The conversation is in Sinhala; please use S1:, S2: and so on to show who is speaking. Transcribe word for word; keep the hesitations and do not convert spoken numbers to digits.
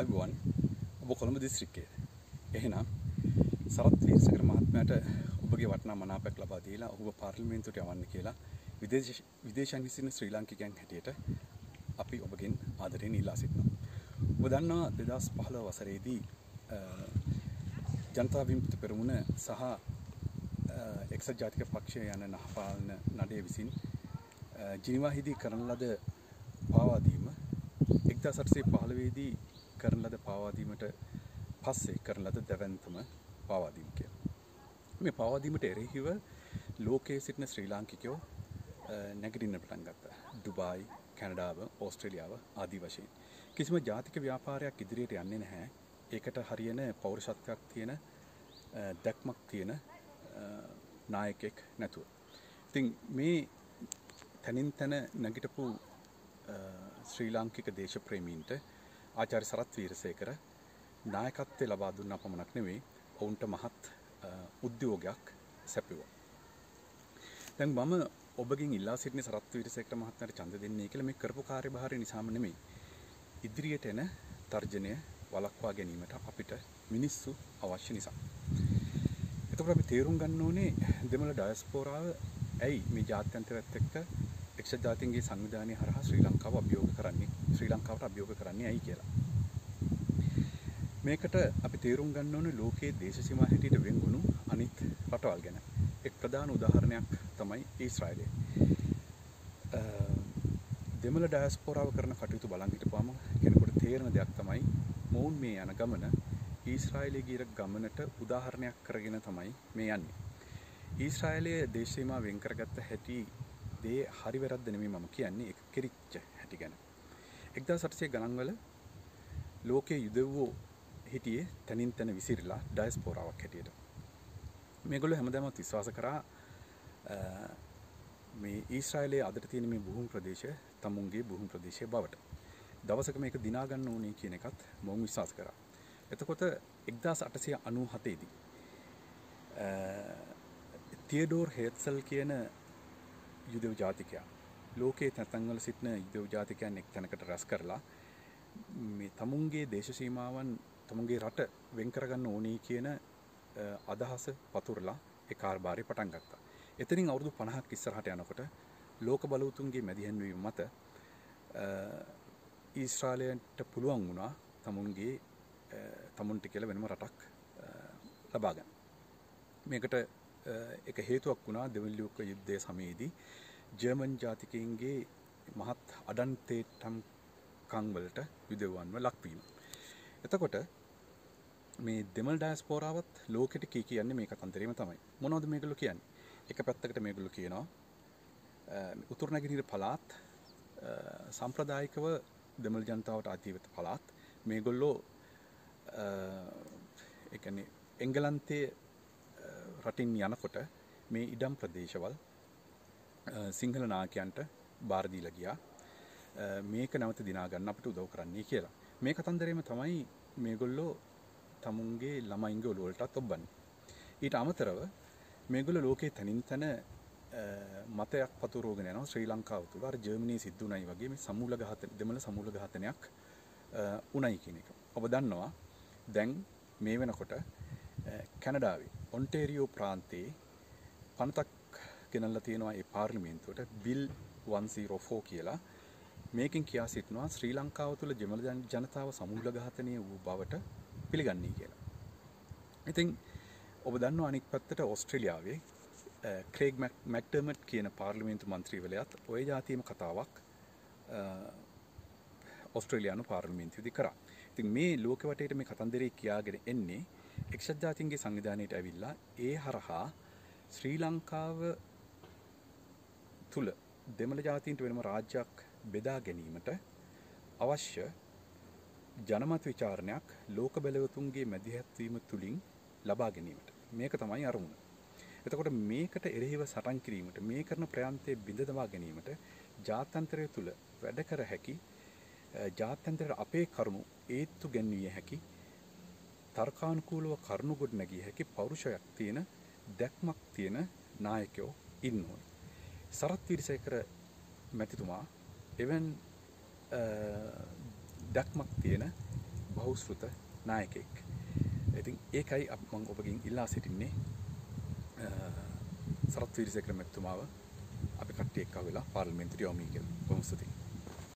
S1: අයිබෝවන් ඔබ කොළඹ දිස්ත්‍රික්කයේ. එහෙනම් සරත් වීරසේකර මහත්මයාට ඔබගේ වටිනා මනාපයක් ලබා දීලා ඔබ පාර්ලිමේන්තුවට යවන්න කියලා විදේශ විදේශයන් විසින් ශ්‍රී ලාංකිකයන් හැටියට අපි ඔබගෙන් ආදරයෙන් ඉල්ලා සිටිනවා. ඔබ දන්නවා දෙදහස් පහළොව වසරේදී ජනතා විමුක්ති පෙරමුණ සහ එක්සත් ජාතික පක්ෂය යන නහපාලන නඩය විසින් ජිනීවාහිදී කරන ලද පාවාදීම එක්දාස් අටසිය පහළොව දී කරන ලද පාවාදීමට පස්සේ කරන ලද දැවැන්තම පාවාදීම කියලා. මේ පාවාදීමට එරෙහිව ලෝකයේ සිටින ශ්‍රී ලාංකිකයෝ නැගිටින්න පටන් ගත්තා. ඩුබායි, කැනඩාව, ඕස්ට්‍රේලියාව ආදී වශයෙන්. කිසිම ජාතික ව්‍යාපාරයක් ඉදිරියට යන්නේ නැහැ. ඒකට හරියන පෞරුෂත්වයක් තියෙන දැක්මක් තියෙන නායකයෙක් නැතුව. ඉතින් මේ තනින් තන නැගිටපු ශ්‍රී ලාංකික දේශප්‍රේමීන්ට ආචාර්ය සරත් වීරසේකර නායකත්වය ලබා දුන්නා පමණක් නෙවෙයි ඔවුන්ට මහත් උද්‍යෝගයක් සැපයුවා. දැන් මම ඔබගෙන් ඉල්ලා සිටින සරත් වීරසේකර මහත්මයාට ඡන්ද දෙන්නේ කියලා මේ කරපු කාර්යභාරය නිසාම නෙමෙයි. ඉදිරියට එන තර්ජනය වළක්වා ගැනීමට අපිට මිනිස්සු අවශ්‍ය නිසා. එතකොට අපි තේරුම් ගන්න ඕනේ දෙමළ ඩයස්පෝරාව ඇයි මේ ජාත්‍යන්තරයත් එක්ක එක්සත් ජාතීන්ගේ සංවිධානය හරහා ශ්‍රී ලංකාව අභියෝග කරන්නේ ශ්‍රී ලංකාවට අභියෝග කරන්නේ ඇයි කියලා. මේකට අපි තේරුම් ගන්න ඕනේ ලෝකයේ දේශ සීමා හැටියට වෙන් වුණු අනිත් රටවල් ගැන. එක් ප්‍රධාන උදාහරණයක් තමයි ඊශ්‍රායලය. දෙමළ ඩයස්පෝරාව කරන කටයුතු බලන් හිටපුවම කෙනෙකුට තේරෙන දෙයක් තමයි මොවුන් මේ යන ගමන ඊශ්‍රායලයේ ගිය ගමනට උදාහරණයක් කරගෙන තමයි මේ යන්නේ. ඊශ්‍රායලයේ දේශ සීමා වෙන් කරගත්ත හැටි දේ හරි වැරද්ද නෙමෙයි මම කියන්නේ ඒක කිරිච්ච හැටි ගැන. එක්දාස් අටසිය ගණන් වල ලෝකයේ යුදෙව්වෝ හිටියේ තනින් තන විසිරලා ඩයස්පෝරාවක් හැටියට. මේගොල්ලෝ හැමදාම විශ්වාස කරා මේ ඊශ්‍රායලයේ අදට තියෙන මේ බුහුම් ප්‍රදේශය තමුන්ගේ බුහුම් ප්‍රදේශය බවට. දවසක මේක දිනා ගන්න ඕනේ කියන එකත් මොවුන් විශ්වාස කරා. එතකොට එක්දාස් අටසිය අනූ හතේ දී තියඩෝර් හේත්සල් කියන යුදෙව් ජාතිකයා ලෝකයේ තැන්වල සිටින යුදෙව් ජාතිකයන් එක් තැනකට රැස් කරලා මේ තමුන්ගේ දේශ සීමාවන් තමුන්ගේ රට වෙන් කරගන්න ඕනේ කියන අදහස පතුරලා ඒ කාර්යභාරය පටන් ගත්තා. එතනින් අවුරුදු පනහක් ඉස්සරහට යනකොට ලෝක බලවතුන්ගේ මැදිහත්වීම මත ඊශ්‍රායලයට පුළුවන් වුණා තමුන්ගේ තමුන්ට කියලා වෙනම රටක් ලබා ගන්න. මේකට එක හේතුවක් වුණා දෙවන ලෝක යුද්ධයේ සමයේදී ජර්මන් ජාතිකයින්ගේ මහත් අඩන්තේට්ටම් වලට යුදෙව්වන්ව ලක්වීම. එතකොට මේ දෙමළ ඩයස්පෝරාවත් ලෝකෙට කී කියන්නේ මේ කතන්දරේම තමයි. මොනවද මේගොල්ලෝ කියන්නේ? එක පැත්තකට මේගොල්ලෝ කියනවා උතුරු නැගෙනහිර පළාත් සම්ප්‍රදායිකව දෙමළ ජනතාවට අධිවත පළාත් මේගොල්ලෝ ඒ කියන්නේ එංගලන්තයේ රටින් යනකොට මේ ඉඩම් ප්‍රදේශවල් සිංහල නායකයන්ට බාර දීලා ගියා. මේක නැවත දිනා ගන්න අපිට උදව් කරන්නයි කියලා. මේ කතන්දරේම තමයි මේගොල්ලෝ තමුන්ගේ ළමයින්ගේ ඔළුව වලටත් ඔබන්නේ. ඊට අමතරව මේගොල්ලෝ ලෝකයේ තනින් තන මතයක් පතුරවගෙන යනවා ශ්‍රී ලංකාව තුළ අර ජර්මනියේ සිද්ධ වුණයි වගේ මේ සමූල ඝාතන දෙමළ සමූල ඝාතනයක් උණයි කියන එක. ඔබ දන්නවා දැන් මේ වෙනකොට කැනඩාවේ ඔන්ටේරියෝ ප්‍රාන්තයේ පනතක් ගෙනල්ලා තියෙනවා ඒ පාර්ලිමේන්තුවට බිල් එකසිය ෆෝර් කියලා. මේකෙන් කියා සිටිනවා ශ්‍රී ලංකාව තුළ දෙමළ ජනතාව සමූල ඝාතනය වූ බවට පිළිගන්නේ කියලා. ඉතින් ඔබ දන්නවා අනික් පැත්තට ඕස්ට්‍රේලියාවේ ක්‍රේග් මැක්ඩර්මට් කියන පාර්ලිමේන්තු මන්ත්‍රීවරයාත් ඔය જાතියම කතාවක් ඕස්ට්‍රේලියානු පාර්ලිමේන්තුවේදී කරා. ඉතින් මේ ලෝක වටේට මේ කතන්දරේ කියාගෙන එන්නේ එක්සත් ජාතීන්ගේ සංවිධානයට ඇවිල්ලා ඒ හරහා ශ්‍රී ලංකාව තුල දෙමළ ජාතීන්ට වෙනම රාජ්‍යයක් බෙදා ගැනීමට අවශ්‍ය ජනමත විචාරණයක් ලෝක බලවතුන්ගේ මැදිහත්වීම තුලින් ලබා ගැනීමට මේක තමයි අරමුණ. එතකොට මේකට එරෙහිව සටන් කිරීමට මේ කරන ප්‍රයත්නයේ බිඳ දමා ගැනීමට ජාත්‍යන්තරය තුල වැඩ කර හැකි ජාත්‍යන්තරයට අපේ කරුණු ඒත්තු ගැන්විය හැකි තර්කානුකූලව කරුණු ගොඩ නැගිය හැකි පෞරුෂයක් තියෙන දැක්මක් තියෙන නායකයෝ ඉන්න ඕනේ. සරත් වීරසේකර මැතිතුමා එවන් දැක්මක් තියෙන බහුශ්‍රృත නායකයෙක්. ඉතින් ඒකයි මම ඔබගෙන් ඉල්ලා සිටින්නේ සරත් වීරසේකර මැතිතුමාව අපි කට්ටිය එක්ක වෙලා පාර්ලිමේන්තුවට යොමු කියලා. බොහොම ස්තුතියි.